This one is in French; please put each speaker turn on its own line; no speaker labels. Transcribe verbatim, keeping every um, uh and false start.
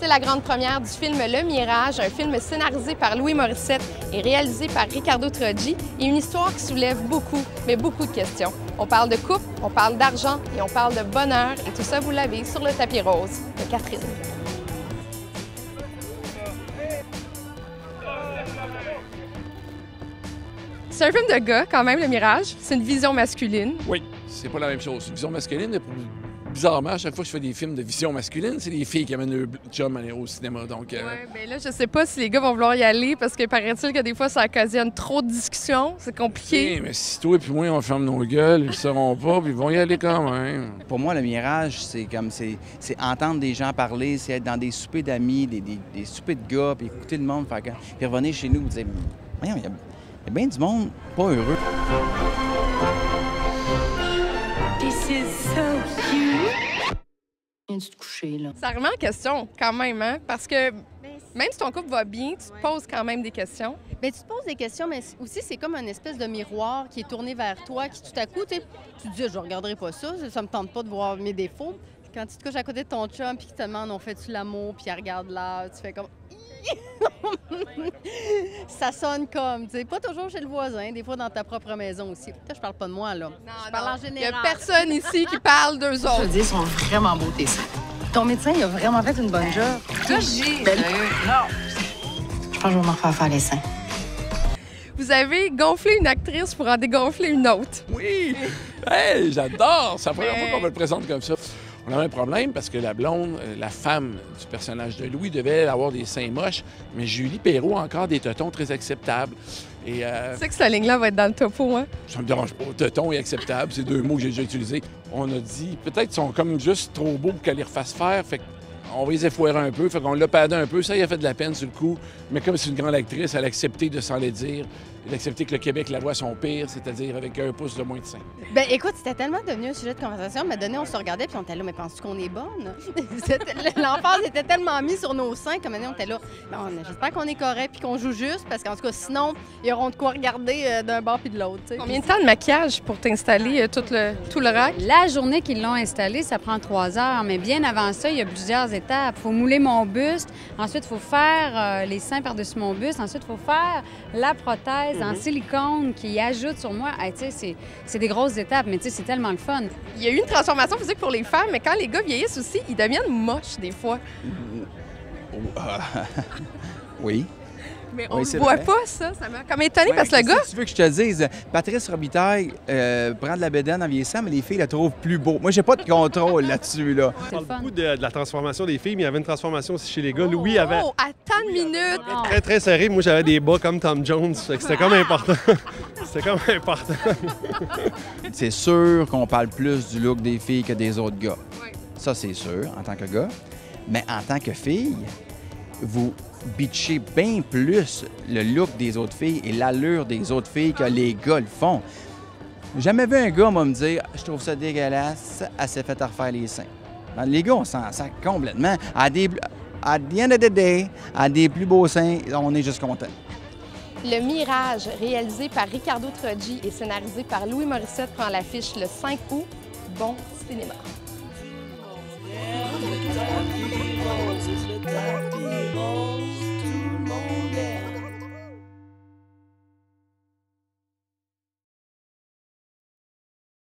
C'est la grande première du film Le Mirage, un film scénarisé par Louis Morissette et réalisé par Riccardo Troggi et une histoire qui soulève beaucoup, mais beaucoup de questions. On parle de couple, on parle d'argent et on parle de bonheur et tout ça, vous l'avez sur le tapis rose de Catherine. C'est un film de gars, quand même, Le Mirage. C'est une vision masculine.
Oui, c'est pas la même chose. Une vision masculine, bizarrement, à chaque fois que je fais des films de vision masculine, c'est les filles qui amènent le chum au cinéma. Donc, euh...
Oui, bien là, je sais pas si les gars vont vouloir y aller parce que paraît-il que des fois, ça occasionne trop de discussions. C'est compliqué.
Oui, mais si toi et puis moi, on ferme nos gueules, ils ne sauront pas, puis ils vont y aller quand même.
Pour moi, Le Mirage, c'est comme, c'est entendre des gens parler, c'est être dans des soupers d'amis, des, des, des soupers de gars, puis écouter le monde, faire, puis revenir chez nous et dire, voyons, il y a... Il y a bien du monde pas heureux.
This is so cute. Viens-tu te coucher, là?
Ça remet en question, quand même, hein? Parce que même si ton couple va bien, tu te poses quand même des questions.
Bien, tu te poses des questions, mais aussi, c'est comme une espèce de miroir qui est tourné vers toi, qui tout à coup, tu te dis, je regarderai pas ça, ça me tente pas de voir mes défauts. Quand tu te couches à côté de ton chum, puis qu'il te demande, on fait-tu l'amour, puis il regarde là, tu fais comme... Ça sonne comme, tu sais, pas toujours chez le voisin, des fois dans ta propre maison aussi. Là, je parle pas de moi, là.
Non,
je parle
non.
en général.
Il y a personne ici qui parle d'eux
Je te
autres.
dis, ils sont vraiment beaux, tes seins. Ton médecin, il a vraiment fait une bonne job. Toi, j'ai... Ben, non. Je pense que je vais m'en faire faire les seins.
Vous avez gonflé une actrice pour en dégonfler une autre.
Oui! Hey, j'adore! C'est la première
Mais...
fois qu'on me le présente comme ça. On avait un problème parce que la blonde, la femme du personnage de Louis, devait avoir des seins moches, mais Julie Perrault a encore des tetons très acceptables. Et euh,
Tu sais que cette ligne-là va être dans le topo, hein?
ça me dérange pas. Teton et acceptable, c'est deux mots que j'ai déjà utilisés. On a dit, peut-être qu'ils sont comme juste trop beaux pour qu'elle les refasse faire, fait on va les effoirer un peu, fait qu'on l'a padé un peu. Ça, il a fait de la peine sur le coup, mais comme c'est une grande actrice, elle a accepté de s'en les dire. Elle a accepté que le Québec la voit son pire, c'est-à-dire avec un pouce de moins de seins.
Ben écoute, c'était tellement devenu un sujet de conversation, mais donné, on se regardait puis on était là, mais penses-tu qu'on est bonne? L'emphase était tellement mis sur nos seins que maintenant on était là. Bon, j'espère qu'on est correct puis qu'on joue juste, parce qu'en tout cas, sinon, ils auront de quoi regarder euh, d'un bord puis de l'autre.
Combien de temps de maquillage pour t'installer euh, tout le, tout le rack?
La journée qu'ils l'ont installé, ça prend trois heures, mais bien avant ça, il y a plusieurs étapes. Il faut mouler mon buste, ensuite il faut faire euh, les seins par-dessus mon buste, ensuite il faut faire la prothèse mm-hmm. en silicone qui ajoute sur moi. Hey, tu sais, c'est des grosses étapes, mais tu sais, c'est tellement le fun.
Il y a eu une transformation physique pour les femmes, mais quand les gars vieillissent aussi, ils deviennent moches des fois.
Oui.
Mais on
oui,
ne voit
vrai.
pas, ça. Ça m'a comme étonné
ouais,
parce que le gars...
Si tu veux que je te dise, Patrice Robitaille euh, prend de la bédaine en vieillissant, mais les filles la trouvent plus beau. Moi, j'ai pas de contrôle là-dessus, là.
On parle beaucoup de, de la transformation des filles, mais il y avait une transformation aussi chez les gars. Louis avait...
Oh, attends une minute!
Très, très serré. Moi, j'avais des bas comme Tom Jones. C'était comme important. C'était comme important.
C'est sûr qu'on parle plus du look des filles que des autres gars.
Oui.
Ça, c'est sûr, en tant que gars. Mais en tant que fille, vous bitchez bien plus le look des autres filles et l'allure des autres filles que les gars le font. J'ai jamais vu un gars moi, me dire « Je trouve ça dégueulasse, elle s'est fait refaire les seins. » Les gars, on s'en sac complètement. À des, at the end of the day, à des plus beaux seins, on est juste content.
Le Mirage, réalisé par Riccardo Troggi et scénarisé par Louis Morissette, prend l'affiche le cinq août. Bon cinéma!
Yeah,